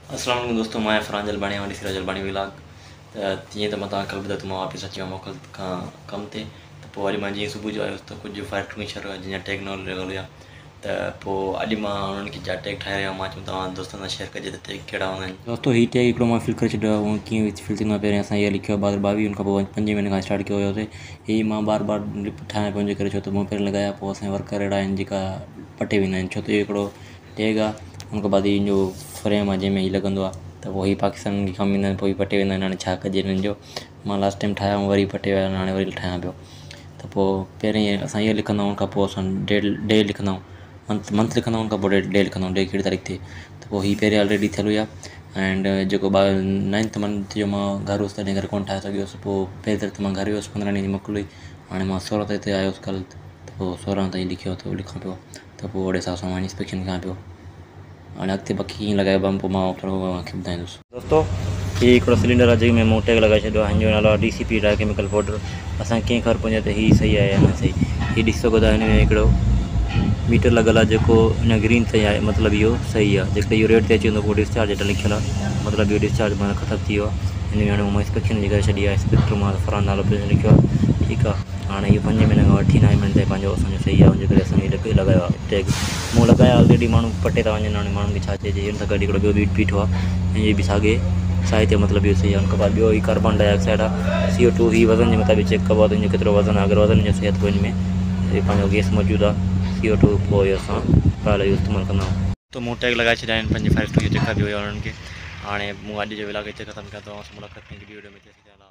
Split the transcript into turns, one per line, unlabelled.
अस्सलाम वालेकुम दोस्तों, मैं फ़रहान जलबानी वाली सिराज जलबानी व्लॉग। तीअं त मां तव्हांखे ॿुधायो त मां वापसि अची वियो मोकल खां कम ते। त पोइ वरी मां जीअं सुबुह जो आयुसि त कुझु फैक्ट्रियूं शर जीअं टेक्नोलॉजी हुया। त पोइ अॼु मां उन्हनि खे जा टैग ठाहे रहियो आहियां। मां चयो तव्हां दोस्तनि सां शेयर कजे त टैग कहिड़ा हूंदा आहिनि। दोस्तो हीअ टैग हिकिड़ो मां फिल करे छॾियो आहे। उहो कीअं फिल थींदो आहे, पहिरियों असां इहो लिखियो आहे 2022, उन खां पोइ 5 महीने खां स्टार्ट कयो हुयोसीं। हीअ मां बार बार ठाहियां पियो जे करे, छो त मूं पहिरियों लॻाया, पोइ असांजा वर्कर अहिड़ा आहिनि जेका पटे वेंदा आहिनि, छो त इहो हिकिड़ो टैग आहे। उन खां बाद इन जो फ्रेम आहे जंहिंमें हीअ लॻंदो आहे, त पोइ हीअ पाकिस्तान खे कमु ईंदा आहिनि, पोइ पटे वेंदा आहिनि। हाणे छा कजे हिननि जो। मां लास्ट टाइम ठाहिया ऐं वरी पटे विया, हाणे वरी ठाहियां पियो। त पोइ पहिरीं असां इहो लिखंदा आहियूं, उन खां पोइ असां डे लिखंदा आहियूं, मंथ लिखंदा आहियूं, उन खां पोइ डे लिखंदा आहियूं, डे कहिड़ी तारीख़ थिए। त पोइ हीअ पहिरीं ऑलरेडी थियल हुई आहे। एंड जेको 9th मंथ जो मां घर हुउसि तॾहिं करे कोन ठाहे सघियुसि। पोइ पहिरीं तारीख़ मां घर वियुसि, 15 ॾींहं जी मोकल हुई। हाणे मां 16 तारीख़ ते आयुसि कल्ह, त पोइ 16 ताईं लिखियो त लिखां पियो। त पोइ ओड़े हिसाब सां मां इंस्पेक्शन कयां पियो। हाणे अॻिते बाक़ी कीअं लॻाइबो आहे पोइ मां थोरो तव्हांखे ॿुधाईंदुसि। दोस्तो हीअ हिकिड़ो सिलेंडर आहे जंहिंमें मूं टैग लॻाए छॾियो आहे। हिन जो नालो आहे DCP ड्राई केमिकल पाउडर। असांखे कीअं ख़बर पवंदी आहे त हीअ सही आहे या न सही। हीअ ॾिसी सघो था, हिन में हिकिड़ो मीटर लॻल आहे, जेको हिन ग्रीन ते आहे, मतिलबु इहो सही आहे। जेकॾहिं इहो रेड ते अची वेंदो पोइ डिस्चार्ज हेठि लिखियलु आहे, मतिलबु इहो डिस्चार्ज माना ख़तमु थी वियो आहे। हिन में हाणे मां इंस्पेक्शन जी करे छॾी आहे। इंस्पेक्टर मां फ़रहान नालो पे लिखियो आहे, ठीकु आहे। हाणे इहो 5 महीने खां वठी 9 महीने ताईं पंहिंजो असांजो सही आहे, हुन जे करे असांखे लॻायो आहे टैग। मूं लॻाया ऑलरेडी, माण्हू पटे था वञनि। हाणे माण्हुनि खे छा चइजे। हिन सां गॾु हिकिड़ो ॿियो बीट बीठो आहे, ऐं इहे बि साॻे साहित्य, मतिलबु इहो सही आहे। हुन खां बाद ॿियो ही कार्बन डाइऑक्साइड आहे, CO2। ही वज़न जे मुताबिक़ चेक कबो आहे त हिन जो केतिरो वज़न आहे। अगरि वज़न जो सही आहे त पोइ हिन में पंहिंजो गैस मौजूदु आहे, CO2। पोइ इहो असां पहले इहो इस्तेमालु कंदा आहियूं। त मूं टैग लॻाए छॾिया आहिनि पंहिंजी फैक्ट्री जेका बि हुया उन्हनि खे। हाणे मूं अॼु जो व्लॉग हिते ख़तमु कयां। तव्हां सां मुलाक़ात कयांगी वीडियो में।